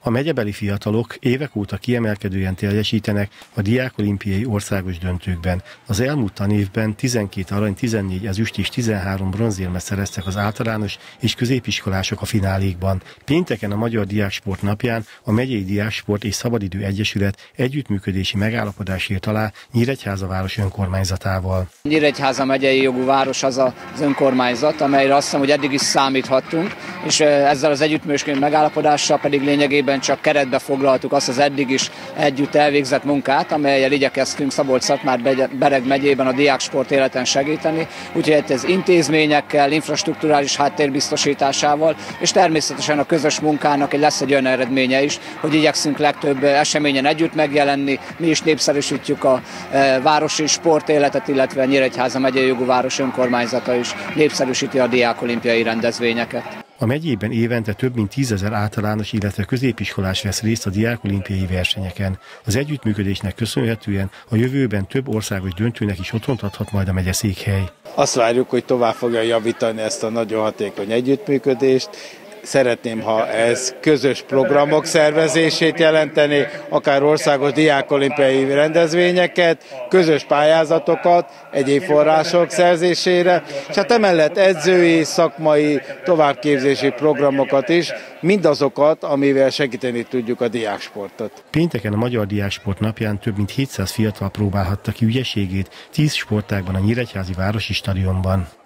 A megyebeli fiatalok évek óta kiemelkedően teljesítenek a diákolimpiai országos döntőkben. Az elmúlt tanévben 12 arany, 14 ezüst és 13 bronzérmet szereztek az általános és középiskolások a finálékban. Pénteken a Magyar Diáksport napján a Megyei Diáksport és Szabadidő Egyesület együttműködési megállapodás írt alá Nyíregyháza város önkormányzatával. Nyíregyháza megyei jogú város az az önkormányzat, amelyre azt hiszem, hogy eddig is számíthattunk, és ezzel az együttműködési megállapodással pedig lényegében csak keretbe foglaltuk azt az eddig is együtt elvégzett munkát, amellyel igyekeztünk Szabolcs-Szatmár-Bereg megyében a diáksport életen segíteni, úgyhogy ez intézményekkel, infrastrukturális háttérbiztosításával, és természetesen a közös munkának lesz egy olyan eredménye is, hogy igyekszünk legtöbb eseményen együtt megjelenni, mi is népszerűsítjük a városi sportéletet, illetve Nyíregyháza megyei jogú város önkormányzata is népszerűsíti a diákolimpiai rendezvényeket. A megyében évente több mint 10 000 általános, illetve középiskolás vesz részt a diákolimpiai versenyeken. Az együttműködésnek köszönhetően a jövőben több országos döntőnek is otthont adhat majd a megyeszékhely. Azt várjuk, hogy tovább fogja javítani ezt a nagyon hatékony együttműködést. Szeretném, ha ez közös programok szervezését jelenteni, akár országos diákolimpiai rendezvényeket, közös pályázatokat, egyéb források szerzésére, és hát emellett edzői, szakmai, továbbképzési programokat is, mindazokat, amivel segíteni tudjuk a diáksportot. Pénteken a Magyar Diáksport napján több mint 700 fiatal próbálhatta ki ügyességét 10 sportágban a Nyíregyházi Városi Stadionban.